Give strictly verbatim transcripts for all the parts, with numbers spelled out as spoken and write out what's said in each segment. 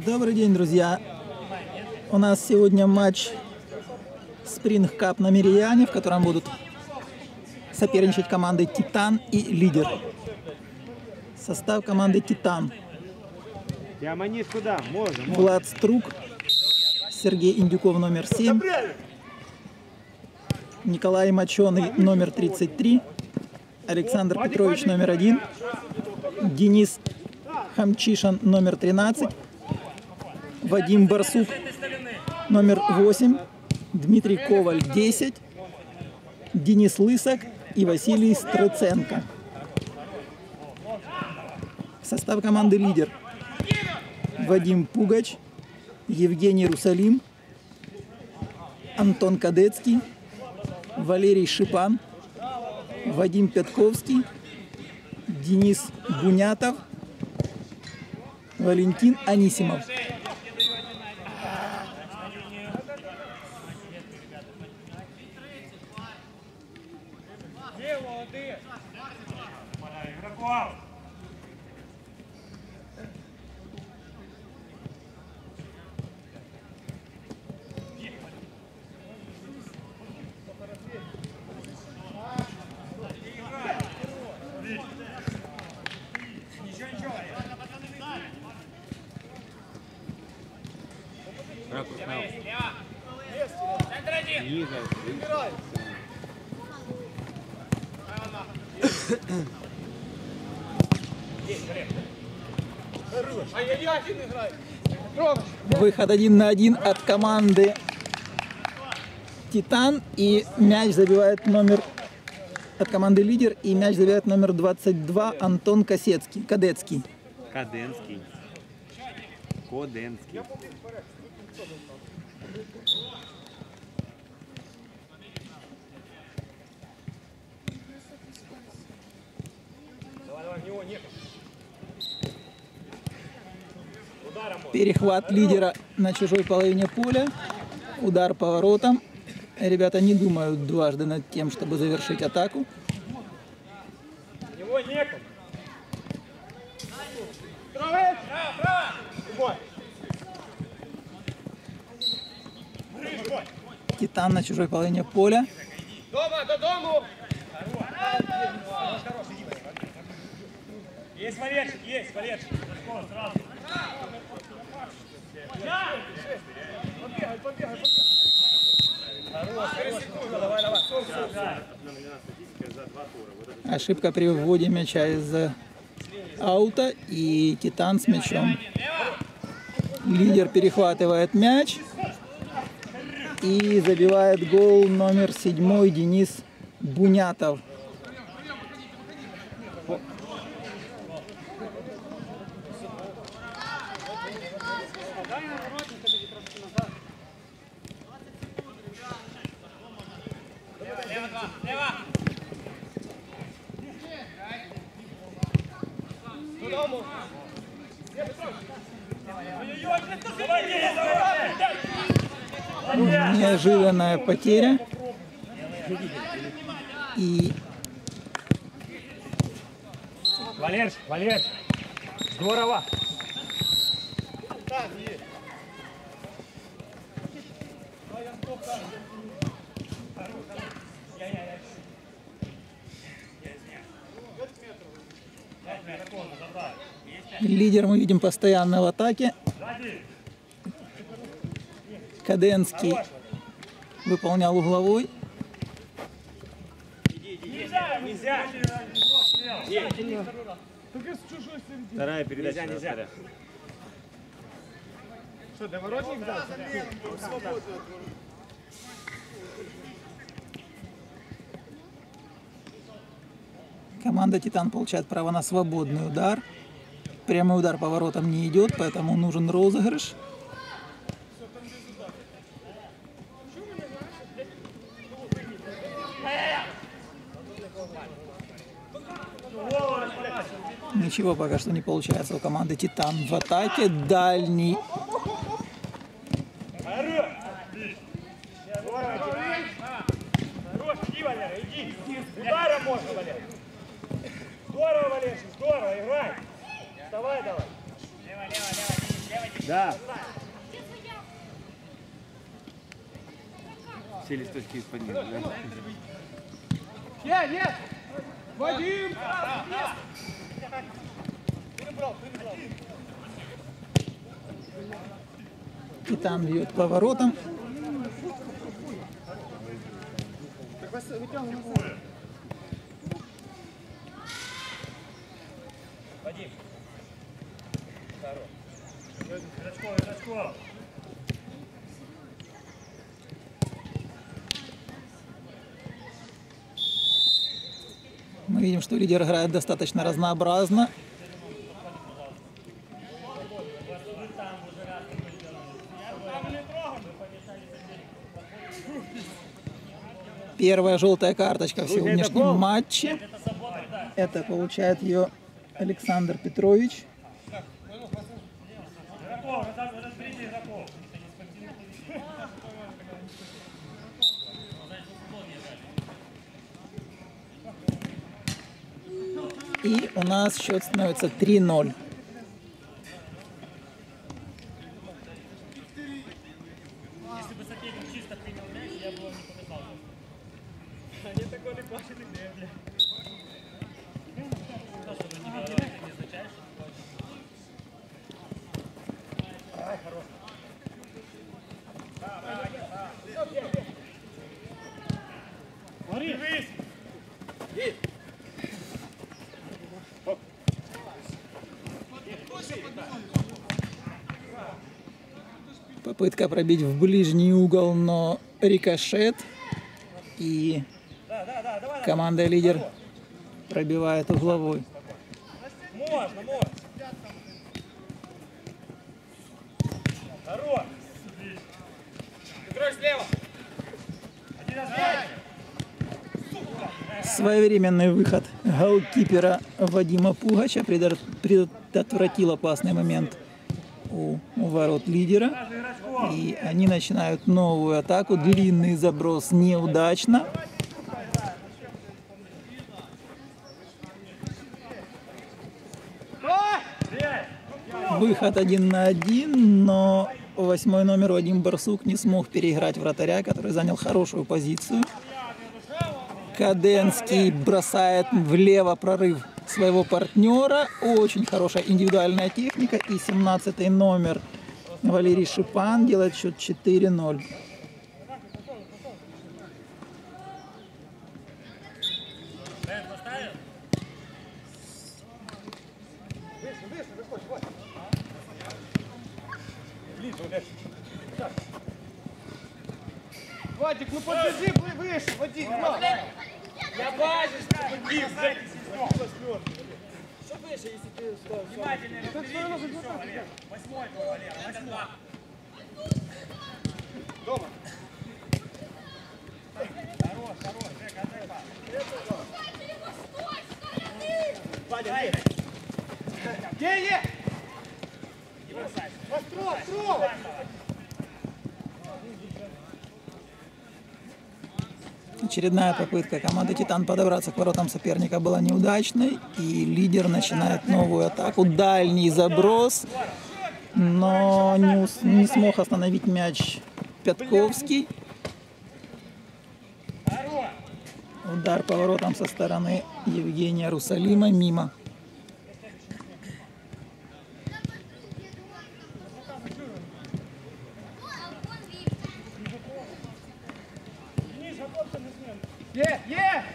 Добрый день, друзья! У нас сегодня матч Spring Cup на Меридиане, в котором будут соперничать команды Титан и Лидер. Состав команды Титан: Влад Струк, Сергей Индюков номер семь, Николай Моченый номер тридцать три, Александр Петрович номер один, Денис Хамчишин номер тринадцать, Вадим Барсук номер восемь, Дмитрий Коваль десять, Денис Лысак и Василий Стрыценко. Состав команды Лидер: Вадим Пугач, Евгений Русалим, Антон Кадецкий, Валерий Шипан, Вадим Пятковский, Денис Бунятов, Валентин Анисимов. Выход один на один от команды Титан, и мяч забивает номер от команды Лидер, и мяч забивает номер двадцать два Антон Касецкий, Кадецкий. Каденский. Коденский. Перехват Лидера на чужой половине поля. Удар по воротам. Ребята не думают дважды над тем, чтобы завершить атаку. Титан на чужой половине поля. Дома, до дому! Есть Валерчик, есть Валерчик. Сразу. Побегай, побегай, побегай. Давай, давай. Ошибка при вводе мяча из аута, и Титан с мячом. Лидер перехватывает мяч и забивает гол номер седьмой Денис Бунятов. Неожиданная потеря. И Валерч, Валерч, здорово. Лидер мы видим постоянно в атаке. Каденский выполнял угловой. Вторая передача. Нельзя, нельзя. Что, доворотник дал? Команда Титан получает право на свободный удар. Прямой удар по воротам не идет, поэтому нужен розыгрыш. Ничего пока что не получается у команды Титан в атаке. Дальний. Здорово, Валерий, здорово, играй. Вставай давай. Лево, лево, лево, лево. Да. Все листочки из-под них, да? Нет, нет! Вадим! Титан бьет поворотом. Вадим. Рачков, Рачков. Мы видим, что лидер играет достаточно разнообразно. Первая желтая карточка в сегодняшнем матче. Это получает ее Александр Петрович. И у нас счет становится три ноль. Если бы соперник чисто принял мяч, я бы его не показал. Они такой легкошный бля. То, что вы не видели, это не означает, что ты хочешь. Давай, хорош. Смотри. Есть. Попытка пробить в ближний угол, но рикошет. И команда лидер пробивает угловой. Можно, можно. Хорош. Играй слева. Один раз пять. Своевременный выход голкипера Вадима Пугача предотвратил опасный момент у ворот лидера. И они начинают новую атаку. Длинный заброс неудачно. Выход один на один, но восьмой номер Вадим Барсук не смог переиграть вратаря, который занял хорошую позицию. Каденский бросает влево прорыв своего партнера. Очень хорошая индивидуальная техника. И семнадцатый номер Валерий Шипан делает счет четыре ноль. Вадик, ну подержи выше, Вадик, я бачишь, Вадик, что выше, если ты стал? Внимательно, разберись, все, Валер. Восьмой твой, Валер, восьмой. Дома. Хорош, хорош, Жека, отдай пас. Вадя, где есть? Не бросай. Остров, остров. Очередная попытка команды «Титан» подобраться к воротам соперника была неудачной. И лидер начинает новую атаку. Дальний заброс. Но не, ус- не смог остановить мяч Пятковский. Удар по воротам со стороны Евгения Русалима мимо. Е, е!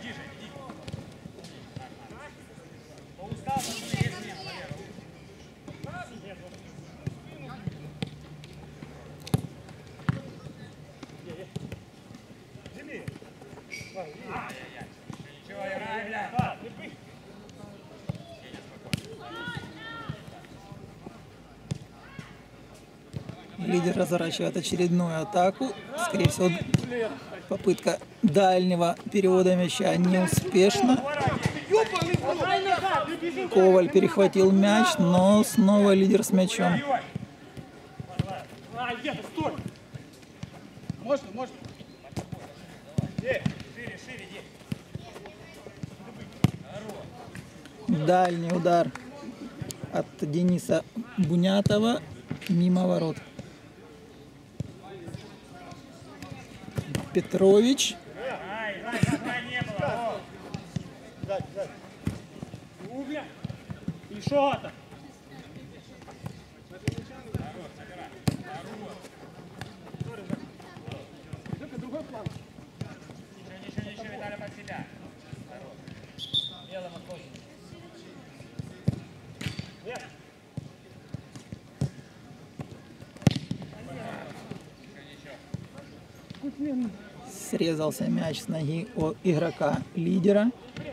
Лидер разворачивает очередную атаку. Скорее всего, попытка дальнего перевода мяча неуспешна. Коваль перехватил мяч, но снова лидер с мячом. А, где-то, стой! Можно, можно. Шире, шире, иди. Дальний удар от Дениса Бунятова. Мимо ворот. Петрович. Ай, ай, ай, не было. Убля. И что это? Другой план. Ничего, ничего, ничего, Виталий под себя. Белым отходим. Нет. Срезался мяч с ноги у игрока лидера.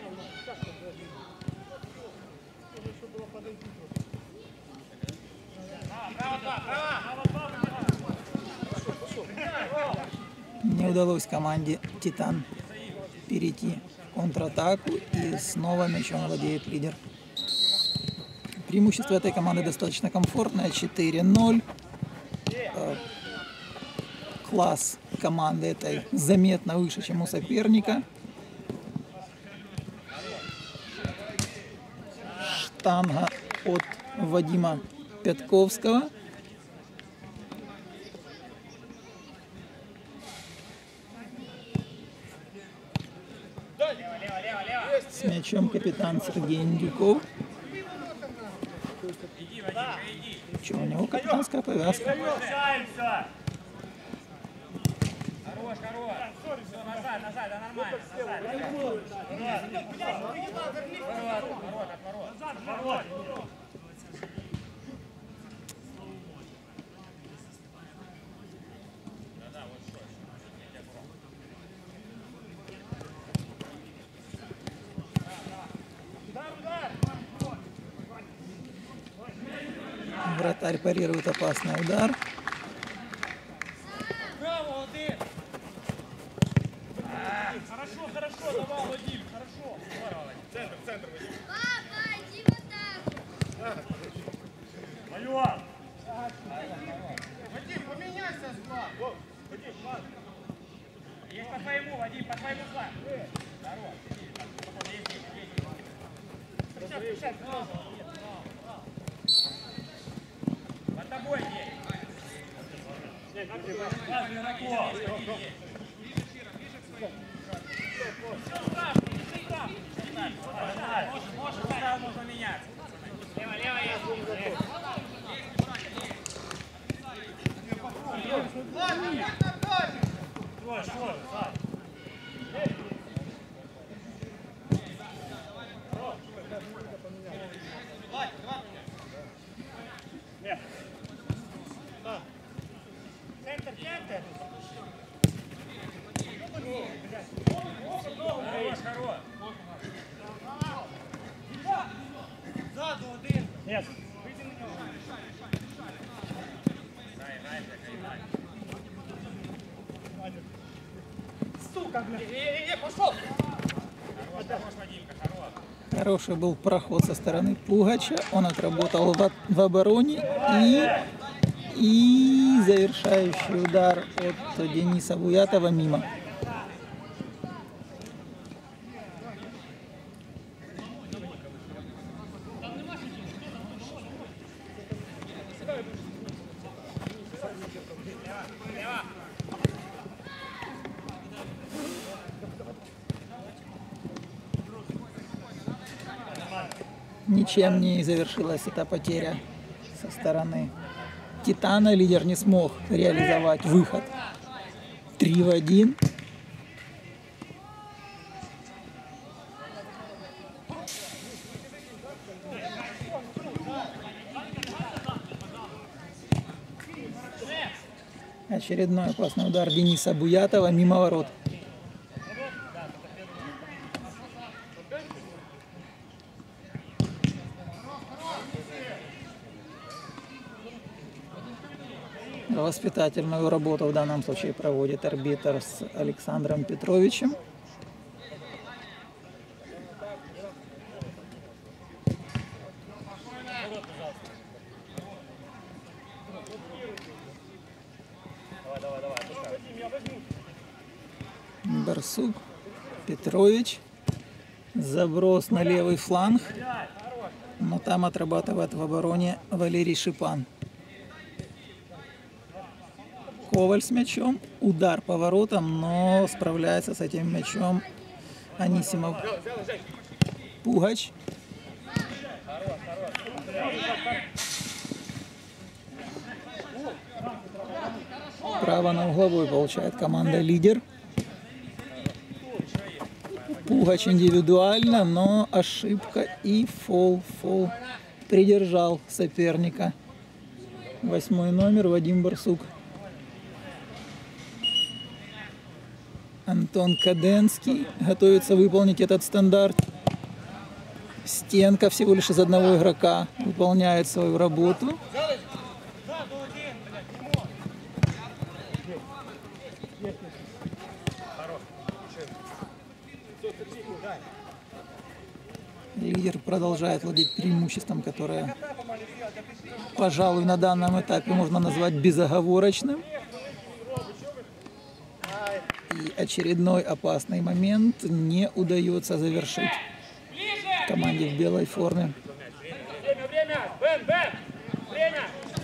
Не удалось команде «Титан» перейти в контратаку, и снова мячом владеет лидер. Преимущество этой команды достаточно комфортное, четыре ноль. Класс команды этой заметно выше, чем у соперника. Штанга от Вадима Пятковского. С мячом капитан Сергей Индюков. Что, у него капитанская повязка. Хорош, хорош. Все, назад, назад, да нормально, назад. Ворот, ворот, от ворот. Ворот. Вратарь парирует опасный удар. Браво, Вадим! Хорошо, хорошо, давай, Вадим, хорошо. Центр, центр, Вадим. Папа, иди вот так. Алло! Вадим, поменяйся с глаз. Вадим, ладно. Есть по твоему, Вадим, по твоему флангу. Здорово. Есть, есть, есть. Сейчас, сейчас, под тобой есть. Пас игроков. Можно, можно меняться. Лево, лево есть. Стой, стой, стой. Центр, центр. Хорош, хорош. Ззаду один. Нет. Вийди на нього. Дай, дай, дай, дай. Сука, блядь. Э, э, пошел. Хорош, хорош, Вадимка, хорош. Хороший был проход со стороны Пугача. Он отработал в, в обороне. И, и завершающий удар от Дениса Буятова мимо. Ничем не завершилась эта потеря со стороны Титана. Лидер не смог реализовать выход. три в один. Очередной опасный удар Дениса Буятова мимо ворот. Воспитательную работу в данном случае проводит арбитр с Александром Петровичем. Барсук, Петрович, заброс на левый фланг, но там отрабатывает в обороне Валерий Шипан. Коваль с мячом. Удар по воротам, но справляется с этим мячом Анисимов. Пугач. Право на угловой получает команда «Лидер». Пугач индивидуально, но ошибка и фол. Фол придержал соперника. Восьмой номер Вадим Барсук. Антон Каденский готовится выполнить этот стандарт. Стенка всего лишь из одного игрока выполняет свою работу. Лидер продолжает владеть преимуществом, которое, пожалуй, на данном этапе можно назвать безоговорочным. И очередной опасный момент не удается завершить команде в белой форме. Время, время! Бен, Бен! Время!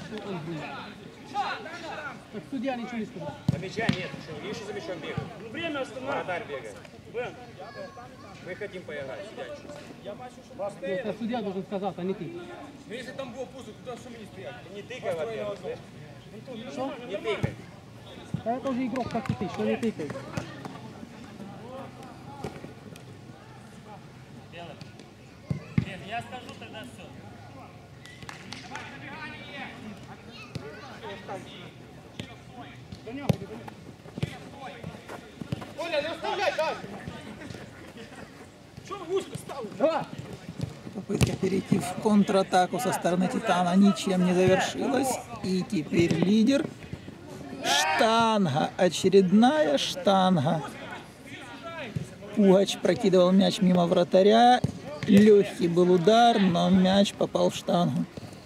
Так судья ничего не сказал. За мяча нет. Что, видишь, за мячом бегает? Ну, время останови. Вратарь бегает. Бен. Мы хотим поиграть, судья. Я бачу, что Это судья должен сказать, а не ты. Ну, если там было пусто, то что мы не стояли? Не тыкай, во-первых. Что? Не тыкай. А это уже игрок, как и ты, что не тыкай. Бен, я скажу тогда все. Оля, не оставляй, дай! Что вы узко стали? Давай! Попытка перейти в контратаку со стороны Титана ничем не завершилась. И теперь Лидер. Штанга. Очередная штанга. Пугач прокидывал мяч мимо вратаря. Легкий был удар, но мяч попал в штангу.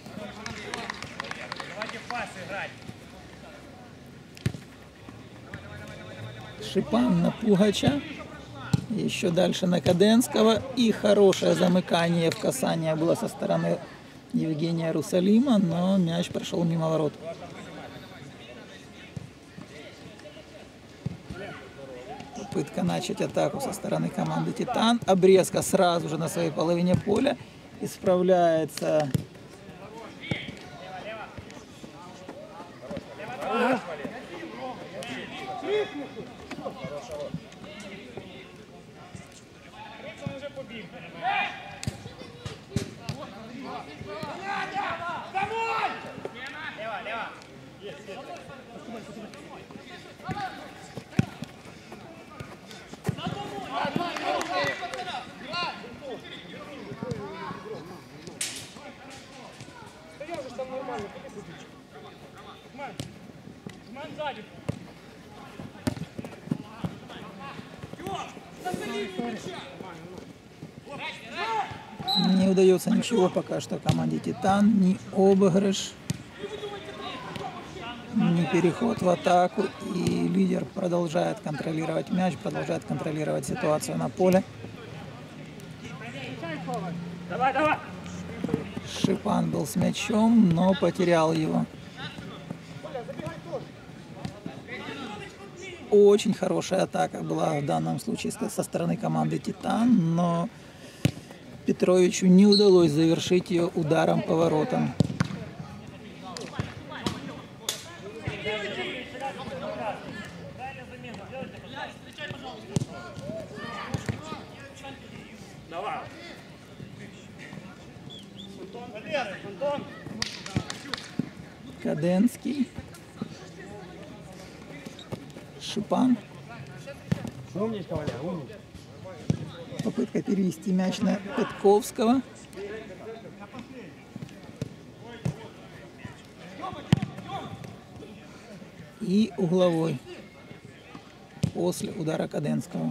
Давайте пас играть. Шипан на Пугача. Еще дальше на Каденского. И хорошее замыкание в касание было со стороны Евгения Русалима, но мяч прошел мимо ворот. Попытка начать атаку со стороны команды «Титан». Обрезка сразу же на своей половине поля. Исправляется Лево, лево. Стоял же там нормально, куда крутить? Жман, Жман сзади. не удается ничего пока что команде «Титан». Ни обыгрыш, ни переход в атаку. И Лидер продолжает контролировать мяч, продолжает контролировать ситуацию на поле. Давай, давай. Шипан был с мячом, но потерял его. Очень хорошая атака была в данном случае со стороны команды «Титан», но Петровичу не удалось завершить ее ударом по воротам. Давай. Антон. Каденский. Шипан. Умничка, Валя, умничка. Попытка перевести мяч на Петковского. И угловой после удара Каденского.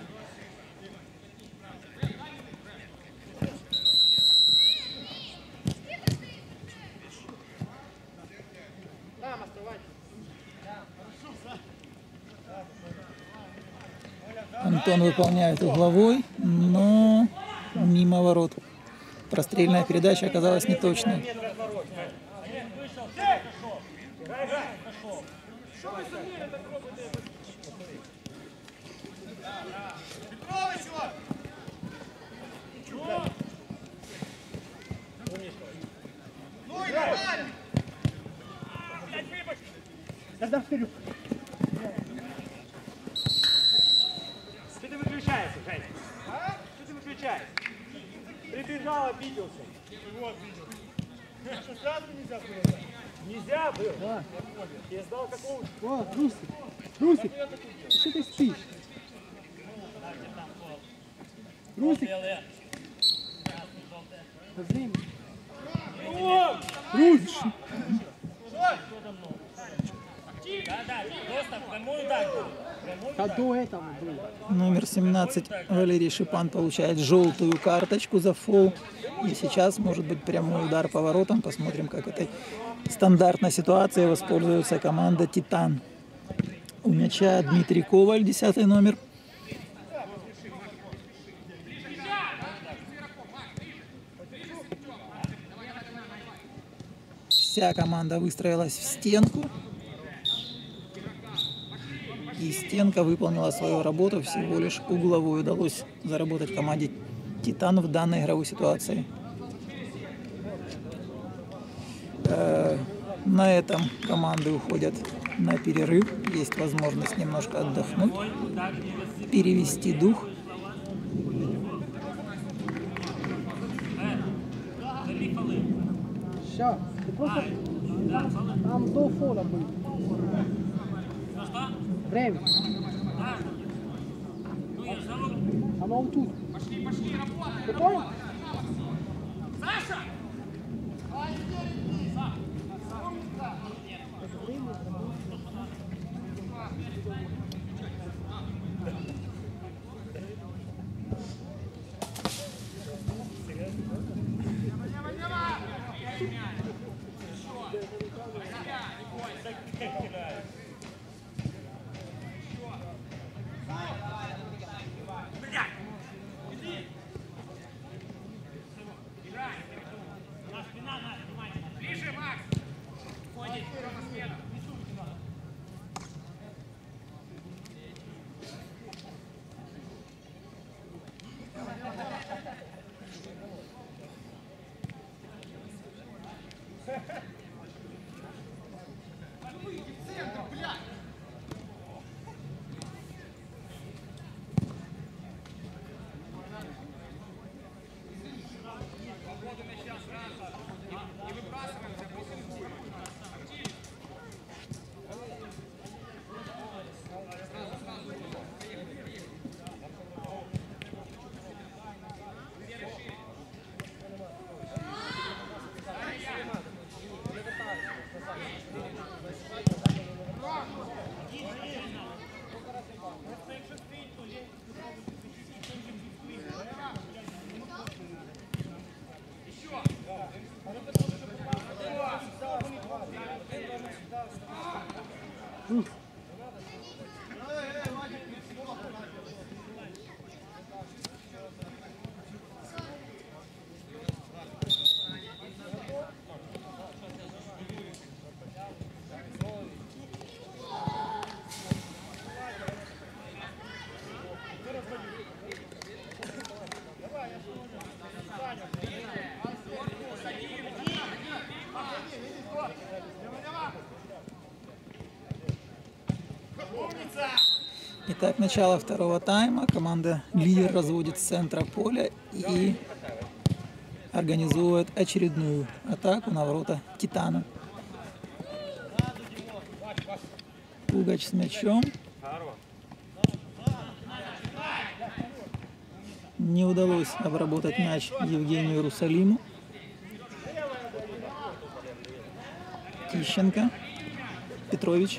Антон выполняет угловой, но мимо ворот. Прострельная передача оказалась неточной. Ну и нормально! Тогда вперед. Что ты выключаешься, Жень? А? Что ты выключаешься? Прибежал, обиделся. Его обидел. Что, сразу нельзя было? Нельзя было? Да. Я сдал какого-то. О, Русик. Русик. Что ты спишь? Русик. Время. Русик. Да, да, просто прямой удар был. А до этого было. Номер семнадцать Валерий Шипан получает желтую карточку за фол. И сейчас может быть прямой удар по воротам. Посмотрим, как этой стандартной ситуацией воспользуется команда «Титан». У мяча Дмитрий Коваль, десятый номер. Вся команда выстроилась в стенку. И стенка выполнила свою работу, всего лишь угловую удалось заработать команде «Титан» в данной игровой ситуации. Э, на этом команды уходят на перерыв. Есть возможность немножко отдохнуть, перевести дух. Сейчас. Ты просто там до фола был. Время. Оно вот тут. Пошли, пошли, работай, Ты понял? Саша! Ближе, Макс! Входи, на смену. Итак, начало второго тайма. Команда «Лидер» разводит с центра поля и организует очередную атаку на ворота «Титана». Пугач с мячом. Не удалось обработать мяч Евгению Русалиму. Тищенко. Петрович.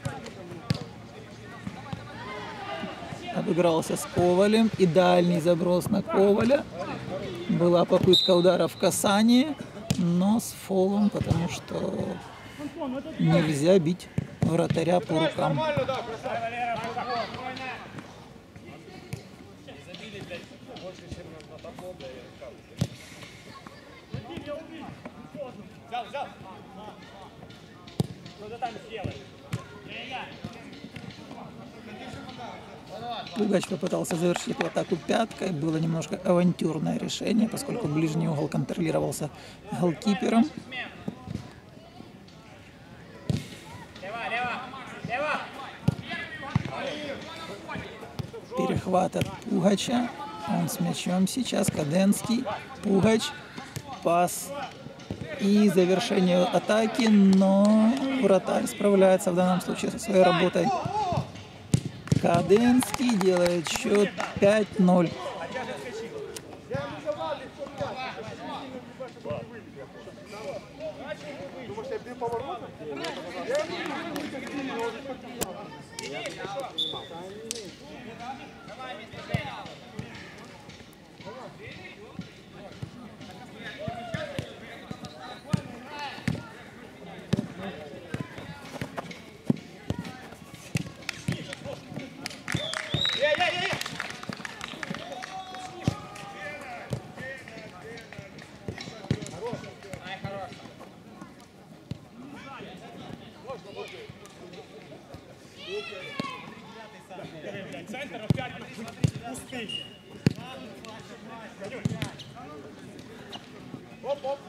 Обыгрался с Ковалем. И дальний заброс на Коваля. Была попытка удара в касание, но с фолом, потому что нельзя бить вратаря по рукам. Взял, взял. Что ты там сделаешь? Пугач попытался завершить эту атаку пяткой. Было немножко авантюрное решение, поскольку ближний угол контролировался голкипером. Перехват от Пугача. Он с мячом сейчас. Каденский. Пугач. Пас. И завершение атаки. Но вратарь справляется в данном случае со своей работой. Каденский делает счет пять ноль. Центр опять пустый. Оп-оп.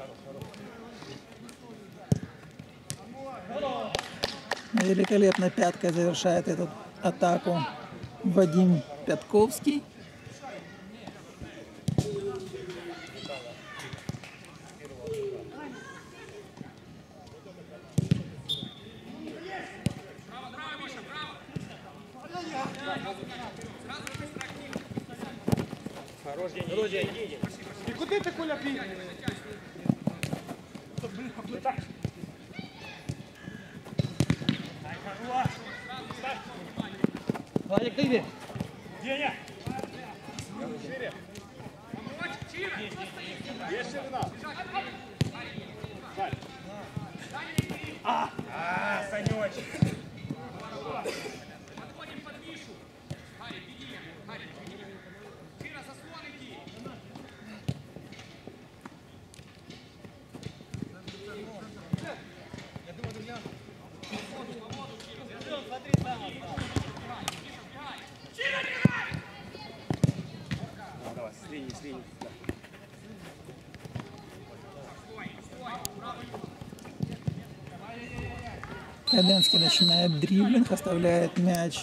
Великолепно пяткой завершает эту атаку Вадим Пятковский. Хорош день, хорош день, едем. И куда ты, Коля, пил? Владик, ты где? Деня! Шире! Есть ширина! А! А, Санечек! Давай, с линии, с линии. Каденский начинает дриблинг, оставляет мяч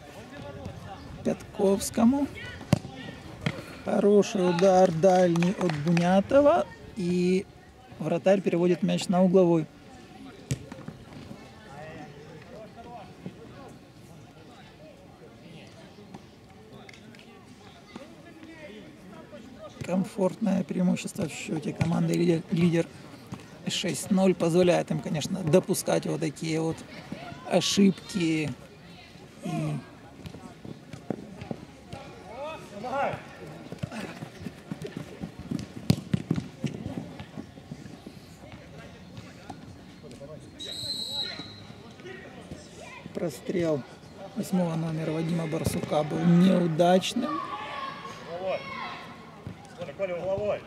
Пятковскому. Хороший удар дальний от Бунятова. И вратарь переводит мяч на угловой. Комфортное преимущество в счете команды лидер, лидер шесть ноль позволяет им, конечно, допускать вот такие вот ошибки. И прострел восьмого номера Вадима Барсука был неудачным. Коля, Коля, угловой.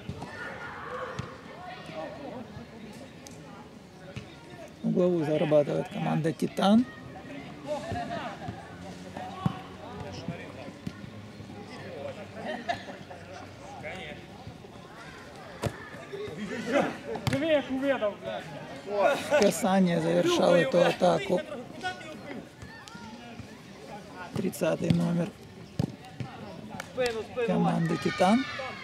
Угловую зарабатывает команда «Титан». Касание завершал эту атаку. тридцатый номер команды «Титан».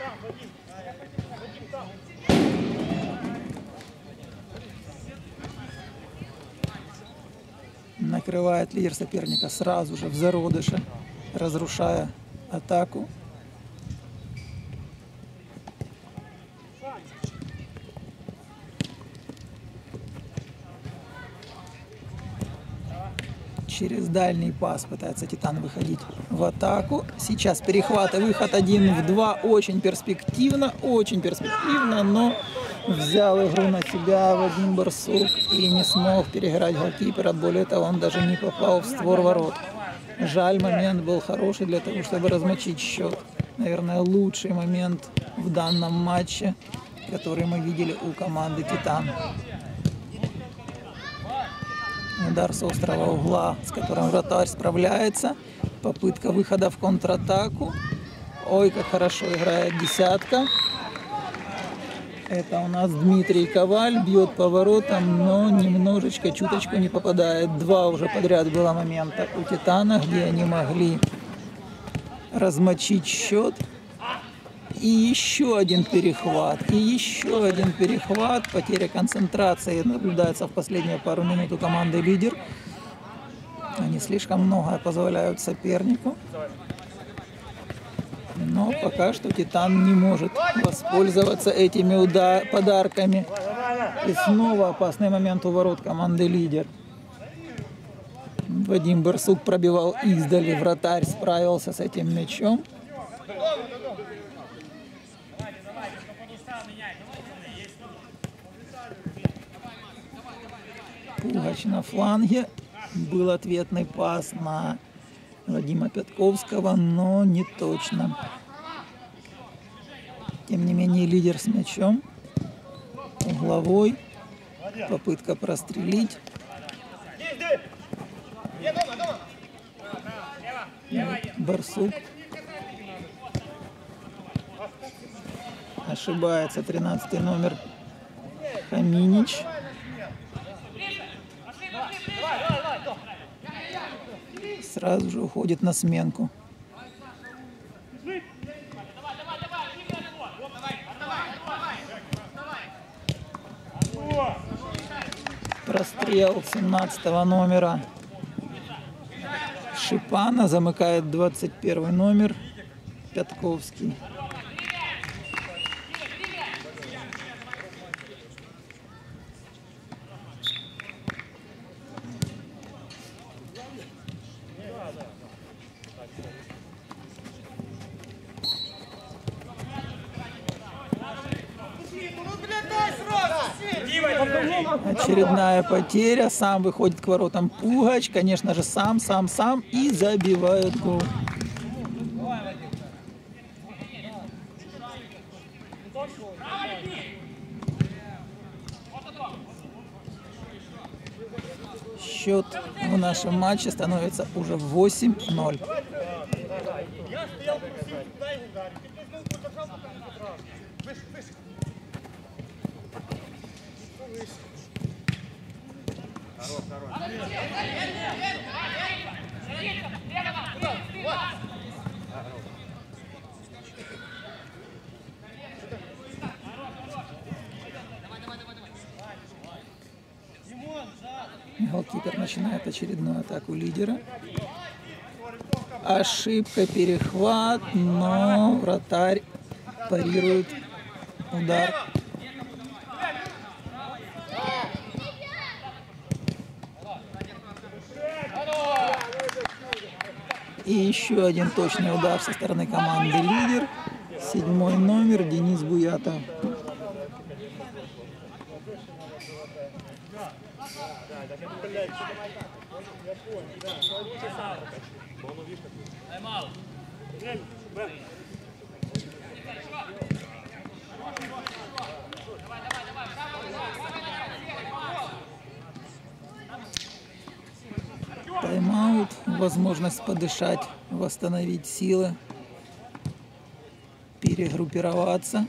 Накрывает лидер соперника сразу же в зародыше, разрушая атаку. Через дальний пас пытается «Титан» выходить в атаку. Сейчас перехват и выход один в два. Очень перспективно, очень перспективно, но взял игру на себя Вадим Барсук и не смог переиграть голкипера. Более того, он даже не попал в створ ворот. Жаль, момент был хороший для того, чтобы размочить счет. Наверное, лучший момент в данном матче, который мы видели у команды «Титан». Удар с острого угла, с которым вратарь справляется. Попытка выхода в контратаку. Ой, как хорошо играет десятка. Это у нас Дмитрий Коваль. Бьет поворотом, но немножечко, чуточку не попадает. Два уже подряд было момента у Титана, где они могли размочить счет. И еще один перехват. И еще один перехват. Потеря концентрации наблюдается в последние пару минут у команды «Лидер». Они слишком многое позволяют сопернику. Но пока что Титан не может воспользоваться этими удар подарками. И снова опасный момент у ворот команды «Лидер». Вадим Барсук пробивал издали. Вратарь справился с этим мячом. Пугач на фланге. Был ответный пас на Вадима Пятковского, но не точно. Тем не менее, «Лидер» с мячом. Угловой. Попытка прострелить. Барсук. Ошибается тринадцатый номер Хаминич. Сразу же уходит на сменку. Прострел семнадцатого номера Шипана. Замыкает двадцать первый номер Пятковский. Очередная потеря. Сам выходит к воротам Пугач. Конечно же, сам, сам, сам. И забивает гол. Счет в нашем матче становится уже восемь ноль. Голкипер начинает очередную атаку «Лидера». Ошибка, перехват, но вратарь парирует удар. И еще один точный удар со стороны команды «Лидер». Седьмой номер Денис Буятов. Тайм-аут, возможность подышать, восстановить силы, перегруппироваться.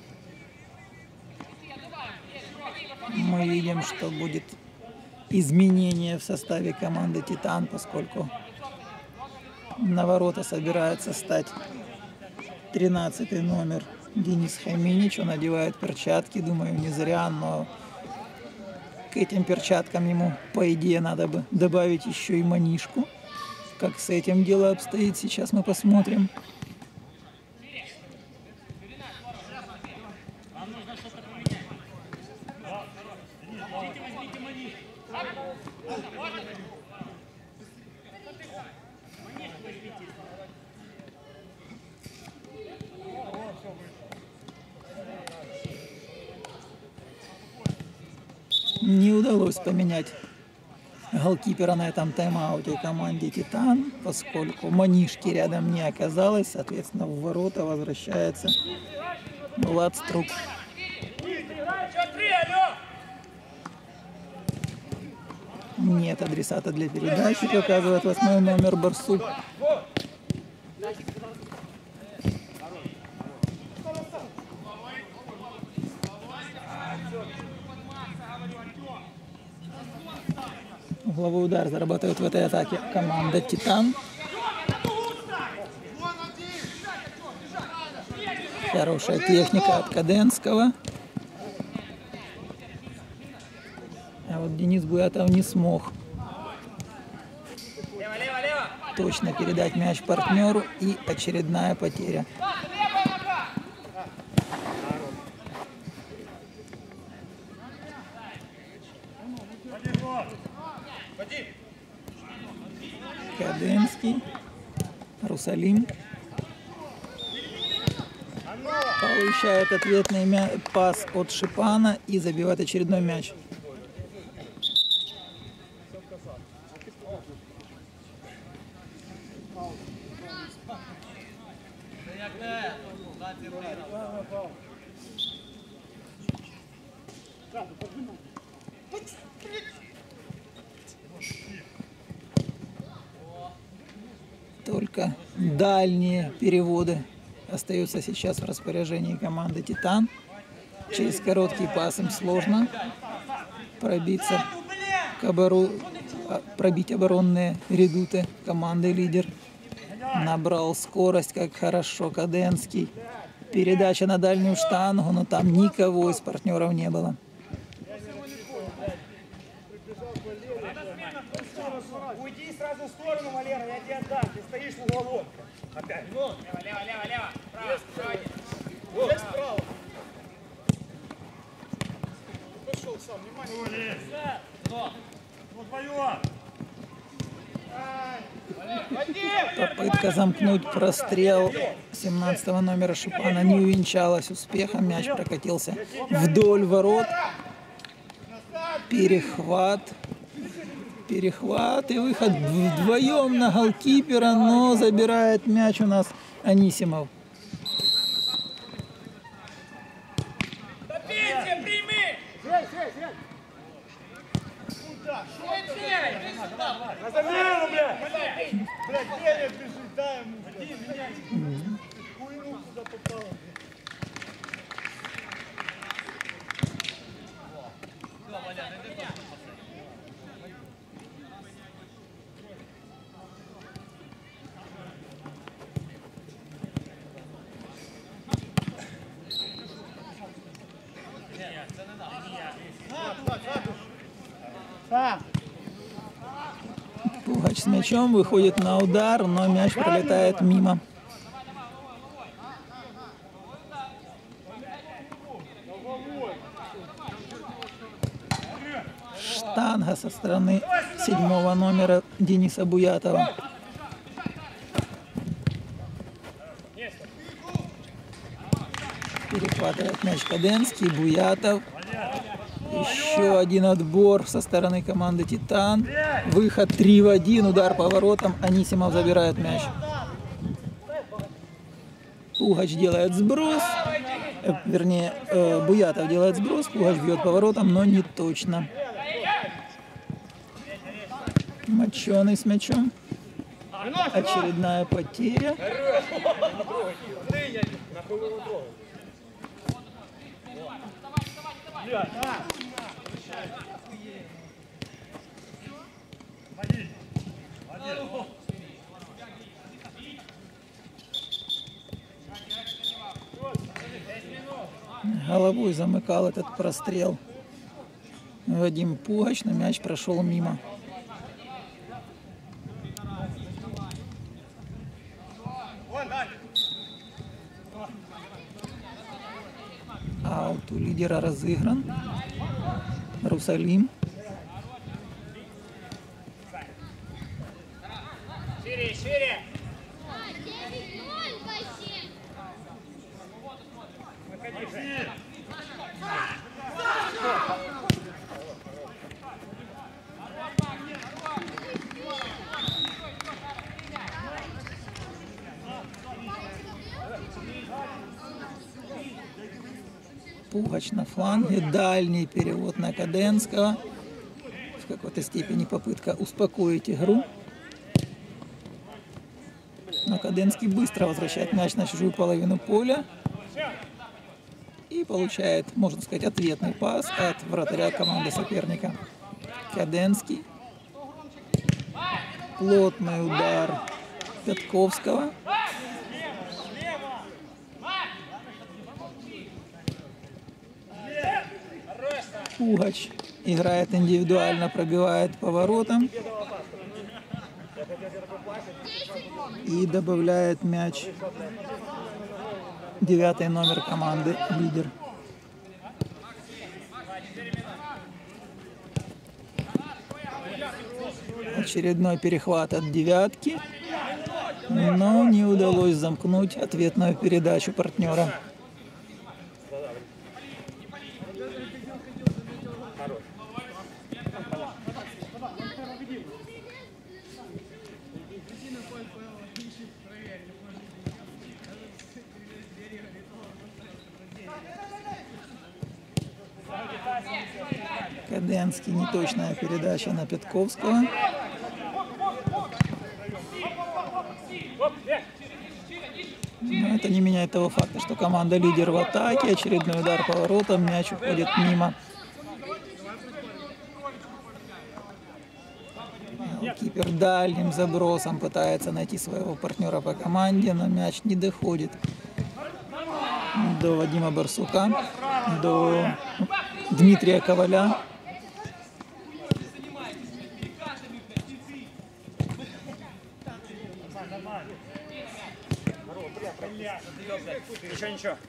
Мы видим, что будет изменение в составе команды «Титан», поскольку на ворота собирается стать тринадцатый номер Денис Хаминич. Он одевает перчатки, думаю, не зря, но к этим перчаткам ему, по идее, надо бы добавить еще и манишку. Как с этим дело обстоит, сейчас мы посмотрим. Не удалось поменять голкипера на этом тайм-ауте команде «Титан», поскольку манишки рядом не оказалось. Соответственно, в ворота возвращается Влад Струк. Нет адресата для передачи, показывает восьмой номер Барсук. Угловой удар зарабатывает в этой атаке команда «Титан». Хорошая техника от Каденского. А вот Денис Буятов не смог точно передать мяч партнеру, и очередная потеря. Каденский, Русалим получает ответный мя... пас от Шипана и забивает очередной мяч. Только дальние переводы остаются сейчас в распоряжении команды «Титан». Через короткий пас им сложно пробиться к обору... пробить оборонные редуты команды «Лидер». Набрал скорость, как хорошо Каденский. Передача на дальнюю штангу, но там никого из партнеров не было. Уйди сразу в сторону, Валера, я тебе отдам. Ты стоишь в уголок. Опять. Лево, лево, лево, лево. Право, справа. Вот, справа. Пошел сам, внимание. Вот твое. Попытка замкнуть прострел семнадцатого номера Шипана не увенчалась успехом. Мяч прокатился вдоль ворот. Перехват. Перехват и выход вдвоем на голкипера, но забирает мяч у нас Анисимов. На замену, блядь! Блядь, Деня, бежи, дай ему, блядь. Хуйню сюда попал. Пугач с мячом выходит на удар, но мяч пролетает мимо. Штанга со стороны седьмого номера Дениса Буятова. Перехватывает мяч Каденский, Буятов. Еще один отбор со стороны команды «Титан». Выход три в один, удар по воротам. Анисимов забирает мяч. Пугач делает сброс. Э, вернее, э, Буятов делает сброс. Пугач бьет по воротам, но не точно. Моченый с мячом. Очередная потеря. Головой замыкал этот прострел Вадим Пугач, но мяч прошел мимо. Аут у лидера разыгран. Русалим. Шире, шире. девять ноль вообще. Выходи, Жень. Пугач на фланге, дальний перевод на Каденского. в какой-то степени попытка успокоить игру. Но Каденский быстро возвращает мяч на чужую половину поля. И получает, можно сказать, ответный пас от вратаря команды соперника. Каденский. Плотный удар Пятковского. Пугач играет индивидуально, пробивает поворотом и добавляет мяч девятый номер команды «Лидер». Очередной перехват от девятки, но не удалось замкнуть ответную передачу партнера. Каденский, неточная передача на Пятковского. Но это не меняет того факта, что команда «Лидер» в атаке. Очередной удар поворотом, мяч уходит мимо. Кипер дальним забросом пытается найти своего партнера по команде, но мяч не доходит до Вадима Барсука, до Дмитрия Коваля. Ничего, ничего.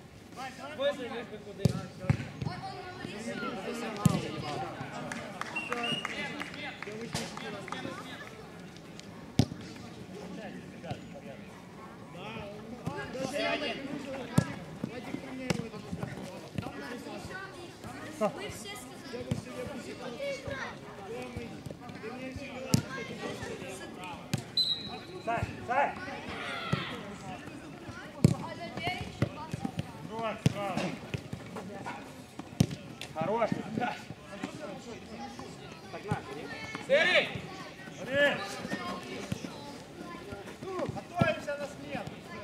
Сай, сай. Хорош. Сери! Готовимся на смену.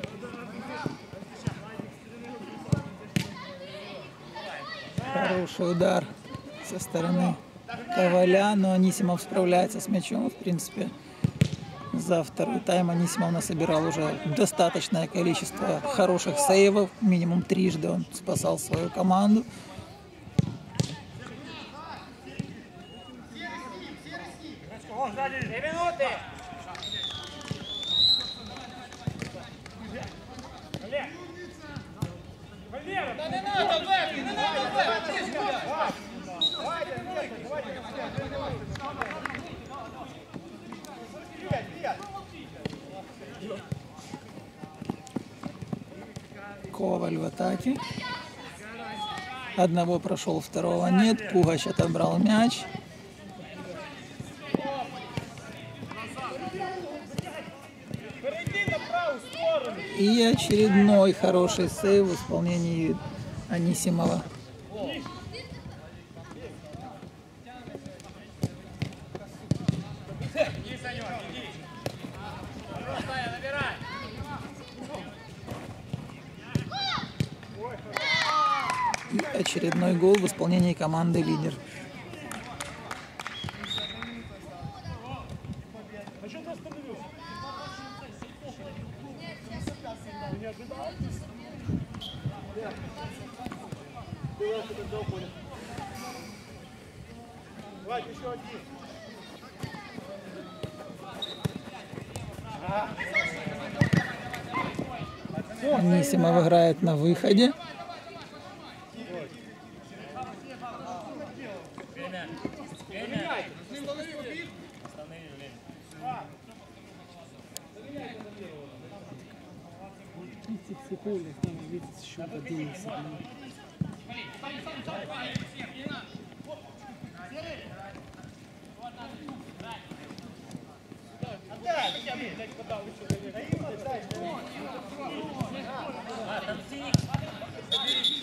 Хороший удар со стороны Коваля, но Анисимов справляется с мячом. В принципе, за второй тайм Анисимов насобирал уже достаточное количество хороших сейвов. Минимум трижды он спасал свою команду. Две минуты. Да не надо вверх, не надо вверх. Коваль в атаке. Одного прошел, второго нет. Пугач отобрал мяч. И очередной хороший сейв в исполнении Анисимова. И очередной гол в исполнении команды «Лидер». Анисимов играет на выходе. тридцать секунд, там видится счет одиннадцать.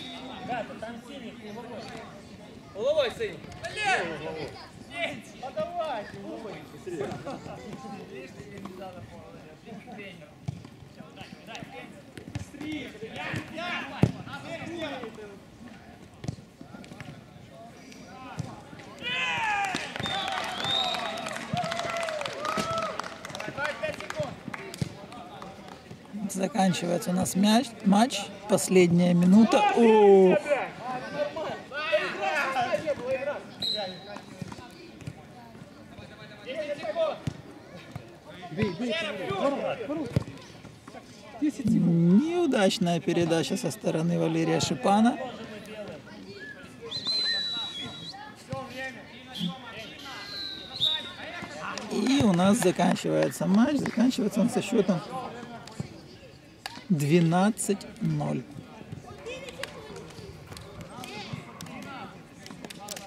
Головой, сын. Заканчивается у нас мяч, матч. Последняя минута. О! Неудачная передача со стороны Валерия Шипана. И у нас заканчивается матч. Заканчивается он со счетом двенадцать ноль.